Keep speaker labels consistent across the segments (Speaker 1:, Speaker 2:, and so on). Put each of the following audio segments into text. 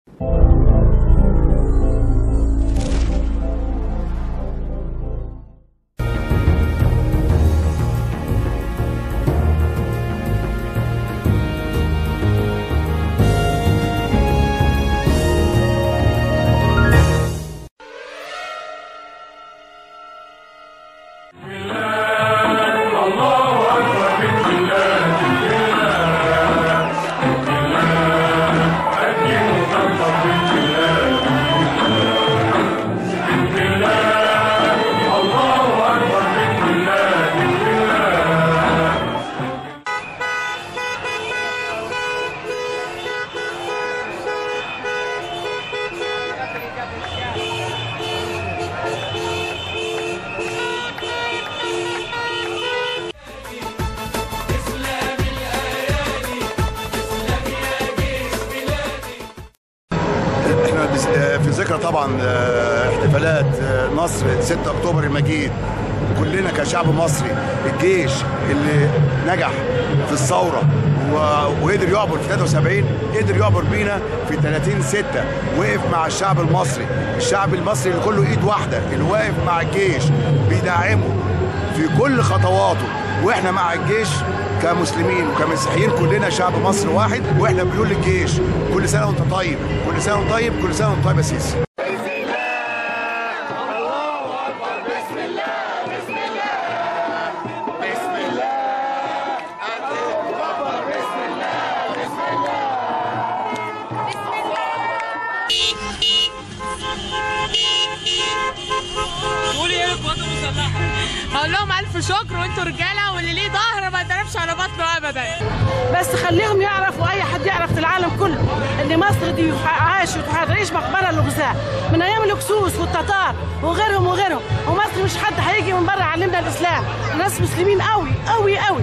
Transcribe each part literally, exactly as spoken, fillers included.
Speaker 1: في ذكرى طبعا احتفالات نصر ستة أكتوبر المجيد، كلنا كشعب مصري الجيش اللي نجح في الثوره وقدر يعبر في ثلاثة وسبعين قدر يعبر بينا في ثلاثين ستة، وقف مع الشعب المصري، الشعب المصري اللي كله ايد واحده، اللي واقف مع الجيش بيدعمه في كل خطواته، واحنا مع الجيش كمسلمين وكمسيحيين كلنا شعب مصر واحد، واحنا بنقول للجيش كل سنه وانت طيب، كل سنه وانت طيب، كل سنه وانت طيب يا سيسي.
Speaker 2: قولي ايه للقوات المسلحه؟ هقول لهم الف شكر وانتوا رجاله، واللي ليه ظهر ما يتضربش على بطنه ابدا.
Speaker 3: بس خليهم يعرفوا، اي حد يعرف في العالم كله ان مصر دي عاشت وهتعيش مقبره للغزاة من ايام الهكسوس والتتار وغيرهم وغيرهم، ومصر مش حد هيجي من بره يعلمنا الاسلام، ناس مسلمين قوي قوي قوي.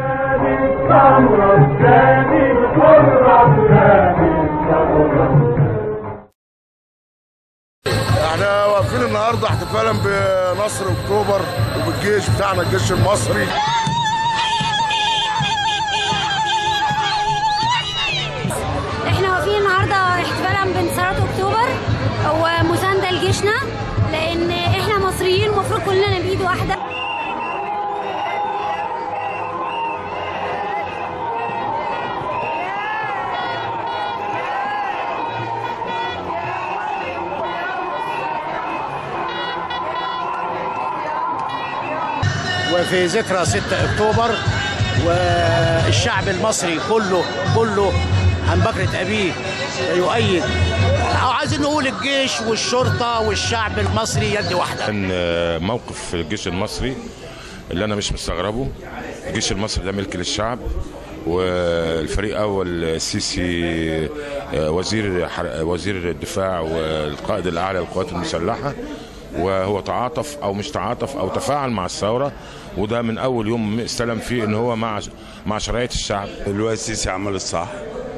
Speaker 1: احنا واقفين النهارده احتفالا بنصر اكتوبر وبالجيش بتاعنا الجيش المصري.
Speaker 4: احنا واقفين النهارده احتفالا بانتصارات اكتوبر ومسانده لجيشنا، لان احنا مصريين المفروض كلنا بايد واحده.
Speaker 5: وفي ذكرى ستة أكتوبر والشعب المصري كله كله عن بكرة أبيه يؤيد، أو عايزين نقول الجيش والشرطة والشعب المصري يد واحدة.
Speaker 6: كان موقف الجيش المصري اللي أنا مش مستغربه، الجيش المصري ده ملك للشعب، والفريق أول السيسي وزير وزير الدفاع والقائد الأعلى للقوات المسلحة، وهو تعاطف او مش تعاطف او تفاعل مع الثوره، وده من اول يوم استلم فيه ان هو مع مع شرعيه الشعب.
Speaker 7: الواد السيسي عمل الصح،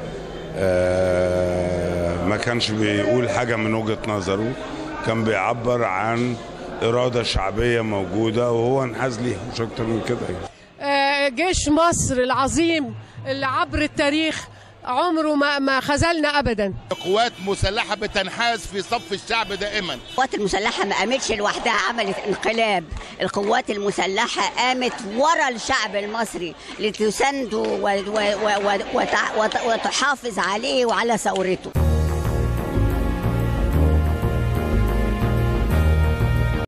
Speaker 7: آه ما كانش بيقول حاجه من وجهه نظره، كان بيعبر عن اراده شعبيه موجوده وهو انحاز ليها، مش اكتر من كده.
Speaker 8: آه جيش مصر العظيم اللي عبر التاريخ عمره ما ما خذلنا ابدا.
Speaker 9: قوات مسلحه بتنحاز في صف الشعب دائما.
Speaker 10: القوات المسلحه ما قامتش لوحدها، عملت انقلاب. القوات المسلحه قامت ورا الشعب المصري لتسنده وتحافظ عليه وعلى ثورته.